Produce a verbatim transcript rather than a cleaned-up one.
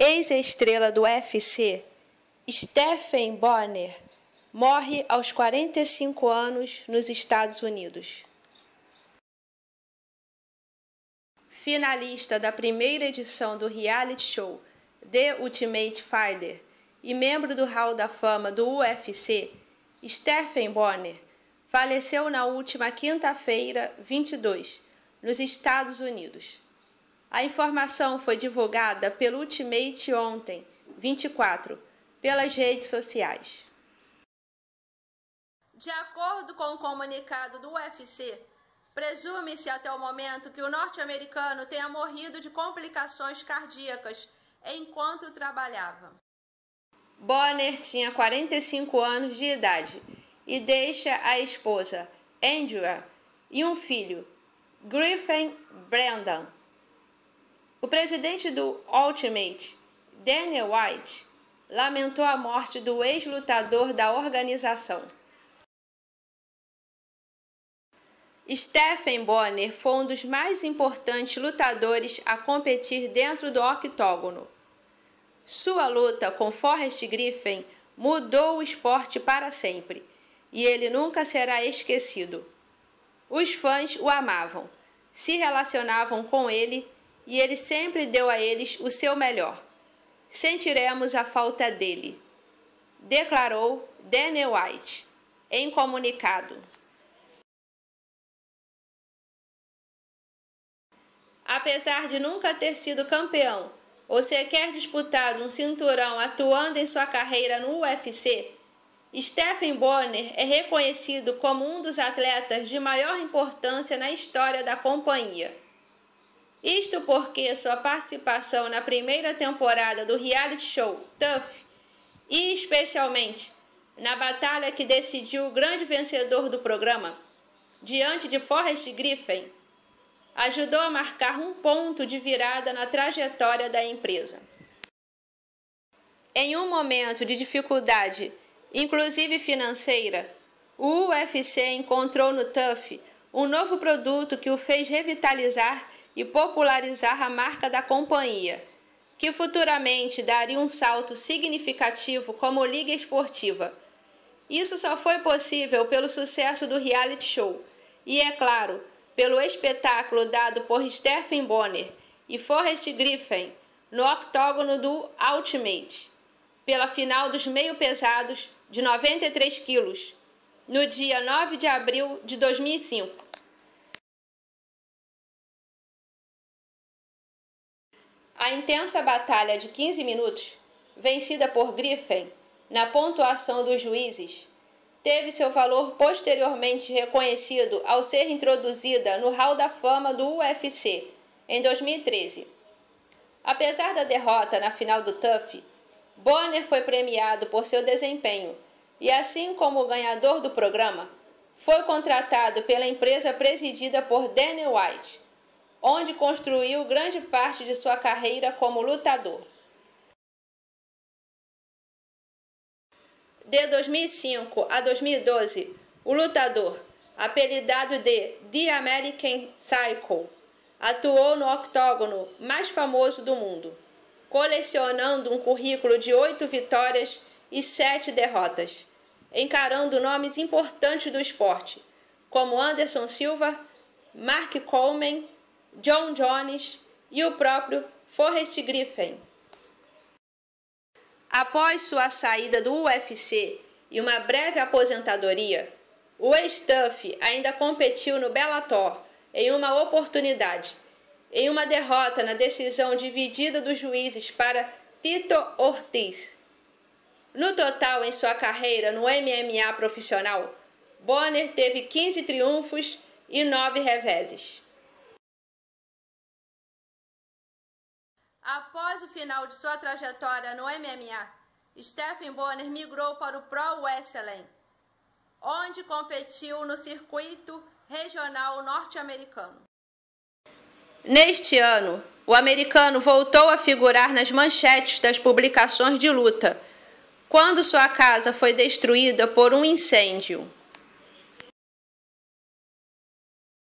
Ex-estrela do U F C, Stephen Bonner, morre aos quarenta e cinco anos nos Estados Unidos. Finalista da primeira edição do reality show The Ultimate Fighter e membro do Hall da Fama do U F C, Stephen Bonner faleceu na última quinta-feira, vinte e dois, nos Estados Unidos. A informação foi divulgada pelo Ultimate ontem, vinte e quatro, pelas redes sociais. De acordo com o comunicado do U F C, presume-se até o momento que o norte-americano tenha morrido de complicações cardíacas enquanto trabalhava. Bonner tinha quarenta e cinco anos de idade e deixa a esposa, Andrea, e um filho, Griffin Brandon. O presidente do Ultimate, Dana White, lamentou a morte do ex-lutador da organização. Stephen Bonner foi um dos mais importantes lutadores a competir dentro do octógono. Sua luta com Forrest Griffin mudou o esporte para sempre, e ele nunca será esquecido. Os fãs o amavam, se relacionavam com ele, e ele sempre deu a eles o seu melhor. Sentiremos a falta dele, declarou Dana White em comunicado. Apesar de nunca ter sido campeão ou sequer disputado um cinturão atuando em sua carreira no U F C, Stephen Bonner é reconhecido como um dos atletas de maior importância na história da companhia. Isto porque sua participação na primeira temporada do reality show Tough, e especialmente na batalha que decidiu o grande vencedor do programa, diante de Forrest Griffin, ajudou a marcar um ponto de virada na trajetória da empresa. Em um momento de dificuldade, inclusive financeira, o U F C encontrou no Tough um novo produto que o fez revitalizar e popularizar a marca da companhia, que futuramente daria um salto significativo como liga esportiva. Isso só foi possível pelo sucesso do reality show e, é claro, pelo espetáculo dado por Stephen Bonner e Forrest Griffin no octógono do Ultimate, pela final dos meio-pesados de noventa e três quilos, no dia nove de abril de dois mil e cinco. A intensa batalha de quinze minutos, vencida por Griffin na pontuação dos juízes, teve seu valor posteriormente reconhecido ao ser introduzida no Hall da Fama do U F C em dois mil e treze. Apesar da derrota na final do Tough, Bonner foi premiado por seu desempenho e, assim como o ganhador do programa, foi contratado pela empresa presidida por Dana White, onde construiu grande parte de sua carreira como lutador. De dois mil e cinco a dois mil e doze, o lutador, apelidado de The American Psycho, atuou no octógono mais famoso do mundo, colecionando um currículo de oito vitórias e sete derrotas, encarando nomes importantes do esporte, como Anderson Silva, Mark Coleman, John Jones e o próprio Forrest Griffin. Após sua saída do U F C e uma breve aposentadoria, o ex-Tough ainda competiu no Bellator em uma oportunidade, em uma derrota na decisão dividida dos juízes para Tito Ortiz. No total em sua carreira no M M A profissional, Bonner teve quinze triunfos e nove reveses. Após o final de sua trajetória no M M A, Stephen Bonner migrou para o Pro Wrestling, onde competiu no circuito regional norte-americano. Neste ano, o americano voltou a figurar nas manchetes das publicações de luta, quando sua casa foi destruída por um incêndio.